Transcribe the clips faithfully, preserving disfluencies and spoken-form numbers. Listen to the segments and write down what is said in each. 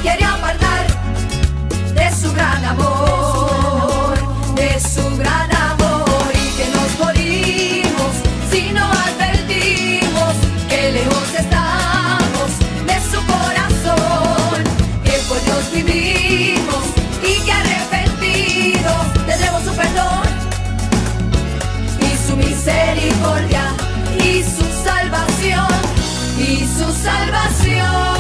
quiere apartar de su gran amor, de su gran amor, y que nos morimos si no advertimos que lejos estamos de su corazón, que por Dios vivimos y que arrepentidos tendremos su perdón y su misericordia y su salvación, y su salvación.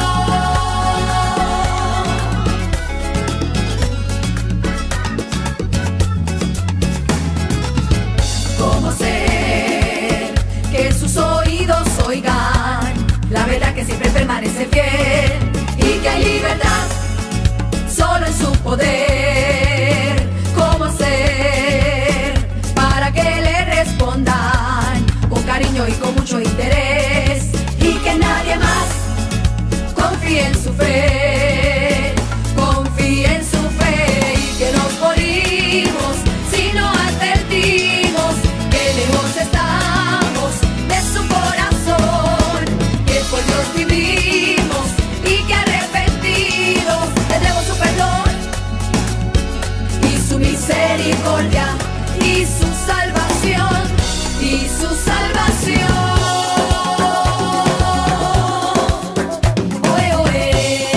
¿Cómo ser que sus oídos oigan la verdad que siempre permanece fiel y que hay libertad solo en su poder? ¿Cómo ser para que le respondan con cariño y con mucho interés y que nadie más confíe en su fe, confíe en su fe, y que nos morimos si no advertimos que lejos estamos de su corazón, que por Dios vivimos y que arrepentidos tendremos su perdón y su misericordia y su salvación, y su salvación. Oe, oe.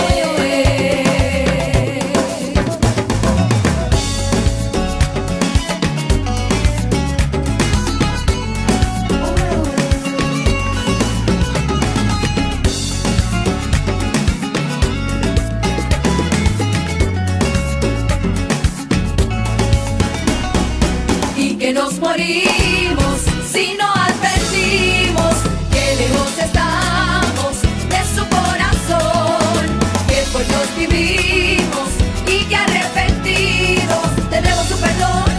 Y que nos morimos si no advertimos que lejos estamos de su corazón, que por Dios vivimos y que arrepentidos tendremos su perdón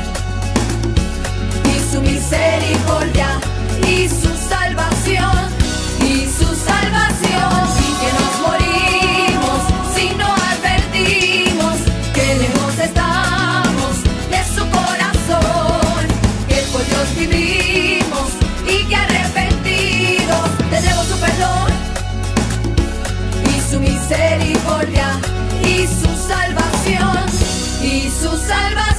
y su misericordia y su salvación, y su salvación. Y que nos morimos si no advertimos que lejos estamos de su corazón, que por Dios vivimos y que arrepentidos tendremos su perdón y su misericordia y su salvación, y su salvación.